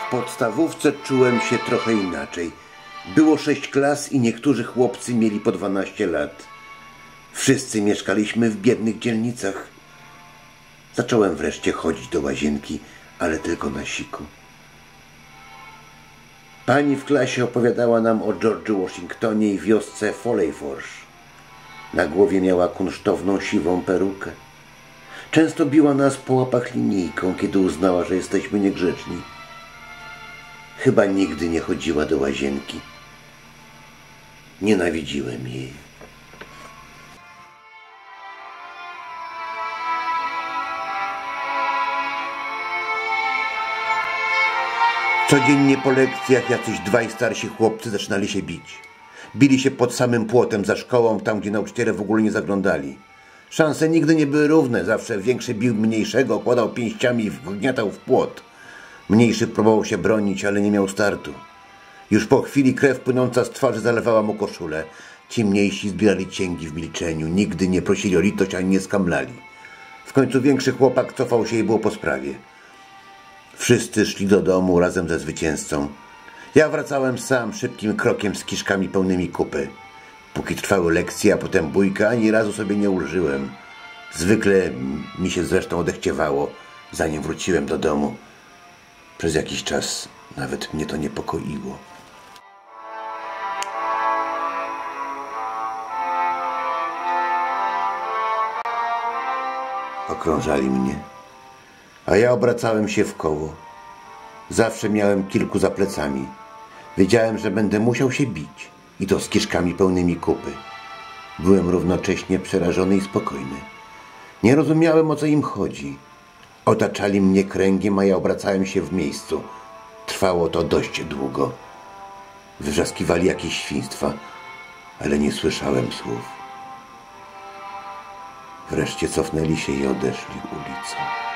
W podstawówce czułem się trochę inaczej. Było 6 klas i niektórzy chłopcy mieli po 12 lat. Wszyscy mieszkaliśmy w biednych dzielnicach. Zacząłem wreszcie chodzić do łazienki, ale tylko na siku. Pani w klasie opowiadała nam o George'u Washingtonie i wiosce Foley Forge. Na głowie miała kunsztowną siwą perukę. Często biła nas po łapach linijką, kiedy uznała, że jesteśmy niegrzeczni. Chyba nigdy nie chodziła do łazienki. Nienawidziłem jej. Codziennie po lekcjach jacyś dwaj starsi chłopcy zaczynali się bić. Bili się pod samym płotem za szkołą, tam gdzie nauczyciele w ogóle nie zaglądali. Szanse nigdy nie były równe, zawsze większy bił mniejszego, okładał pięściami i wgniatał w płot. Mniejszy próbował się bronić, ale nie miał startu. Już po chwili krew płynąca z twarzy zalewała mu koszulę. Ci mniejsi zbierali cięgi w milczeniu, nigdy nie prosili o litość ani nie skamlali. W końcu większy chłopak cofał się i było po sprawie. Wszyscy szli do domu razem ze zwycięzcą. Ja wracałem sam szybkim krokiem z kiszkami pełnymi kupy. Póki trwały lekcje, a potem bójka, ani razu sobie nie ulżyłem. Zwykle mi się zresztą odechciewało, zanim wróciłem do domu. Przez jakiś czas nawet mnie to niepokoiło. Okrążali mnie, a ja obracałem się w koło. Zawsze miałem kilku za plecami. Wiedziałem, że będę musiał się bić i to z kiszkami pełnymi kupy. Byłem równocześnie przerażony i spokojny. Nie rozumiałem, o co im chodzi. Otaczali mnie kręgiem, a ja obracałem się w miejscu. Trwało to dość długo. Wrzaskiwali jakieś świństwa, ale nie słyszałem słów. Wreszcie cofnęli się i odeszli ulicą.